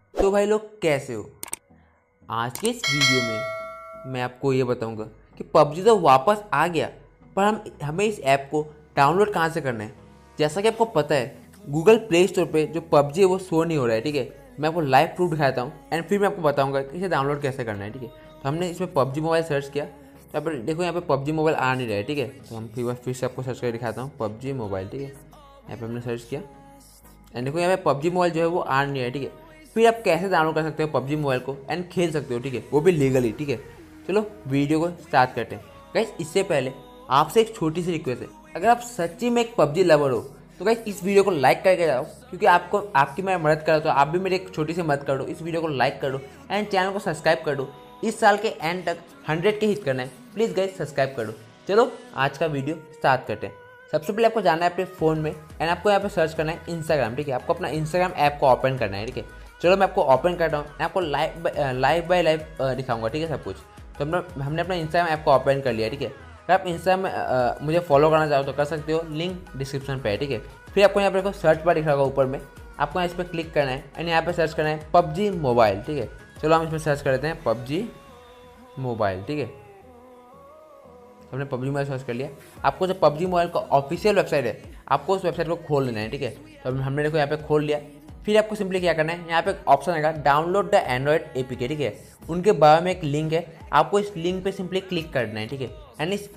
तो भाई लोग कैसे हो। आज के इस वीडियो में मैं आपको ये बताऊंगा कि पबजी तो वापस आ गया, पर हमें इस ऐप को डाउनलोड कहाँ से करना है। जैसा कि आपको पता है, गूगल प्ले स्टोर पे जो पबजी है वो शो नहीं हो रहा है। ठीक है, मैं आपको लाइव प्रूफ दिखाता हूँ एंड फिर मैं आपको बताऊंगा कि इसे डाउनलोड कैसे करना है। ठीक है, तो हमने इसमें पबजी मोबाइल सर्च किया, तो यहाँ पर देखो यहाँ पे पबजी मोबाइल आ नहीं रहा है। ठीक है, तो हम फिर से आपको सर्च करके दिखाता हूँ पबजी मोबाइल। ठीक है, यहाँ पे हमने सर्च किया एंड देखो यहाँ पे पबजी मोबाइल जो है वो आ नहीं रहा है। ठीक है, फिर आप कैसे डाउनलोड कर सकते हो पबजी मोबाइल को एंड खेल सकते हो। ठीक है, वो भी लीगली। ठीक है, चलो वीडियो को स्टार्ट करते हैं। गाइस इससे पहले आपसे एक छोटी सी रिक्वेस्ट है, अगर आप सच्ची में एक पबजी लवर हो तो गाइस इस वीडियो को लाइक करके जाओ, क्योंकि आपको आपकी मैं मदद कर रहा तो आप भी मेरी एक छोटी सी मदद कर दो। इस वीडियो को लाइक कर दो एंड चैनल को सब्सक्राइब कर दो। इस साल के एंड तक 100 के हिट करना है, प्लीज़ गाइस सब्सक्राइब कर दो। चलो आज का वीडियो स्टार्ट करते हैं। सबसे पहले आपको जाना है अपने फ़ोन में एंड आपको यहाँ पे सर्च करना है इंस्टाग्राम। ठीक है, आपको अपना इंस्टाग्राम ऐप को ओपन करना है। ठीक है, चलो मैं आपको ओपन करता हूँ, मैं आपको लाइव बाय लाइव दिखाऊंगा। ठीक है, सब कुछ। तो हमने अपना इंस्टाग्राम ऐप को ओपन कर लिया। ठीक है, अगर आप इंस्टाग्राम में मुझे फॉलो करना चाहो तो कर सकते हो, लिंक डिस्क्रिप्शन पे है। ठीक है, फिर आपको यहाँ पर सर्च बार दिख रहा होगा ऊपर में, आपको इस पर क्लिक करना है एंड यहाँ पर सर्च करना है पबजी मोबाइल। ठीक है, चलो हम इसमें सर्च कर लेते हैं पबजी मोबाइल। ठीक है, हमने पबजी मोबाइल सर्च कर लिया। आपको जो पबजी मोबाइल का ऑफिशियल वेबसाइट है, आपको उस वेबसाइट को खोल लेना है। ठीक है, तो हमने देखो यहाँ पे खोल लिया। फिर आपको सिंपली क्या करना है, यहाँ पे ऑप्शन आएगा डाउनलोड द एंड्रॉयड एपीके। ठीक है, उनके बारे में एक लिंक है, आपको इस लिंक पे सिंपली क्लिक करना है। ठीक है, एंड इस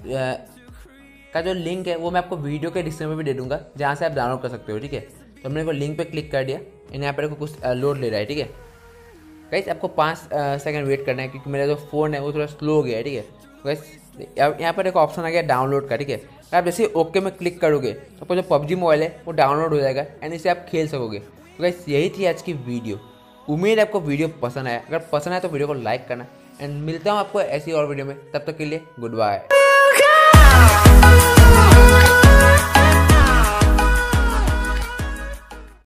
का जो लिंक है वो मैं आपको वीडियो के डिस्क्रिप्शन में भी दे दूँगा, जहाँ से आप डाउनलोड कर सकते हो। ठीक है, तो हमने को लिंक पर क्लिक कर दिया एंड यहाँ पर कुछ लोड ले रहा है। ठीक है गाइस, आपको 5 सेकंड वेट करना है, क्योंकि मेरा जो फ़ोन है वो थोड़ा स्लो हो गया है। ठीक है गाइस, यहाँ पर एक ऑप्शन आ गया डाउनलोड का। ठीक है, आप जैसे ओके में क्लिक करोगे तो आपको जो पबजी मोबाइल है वो डाउनलोड हो जाएगा एंड इसे आप खेल सकोगे। तो गाइस यही थी आज की वीडियो। उम्मीद है आपको वीडियो पसंद आया। अगर पसंद आया तो वीडियो को लाइक करना एंड मिलता हूँ आपको ऐसी और वीडियो में। तब तक के लिए गुड बाय।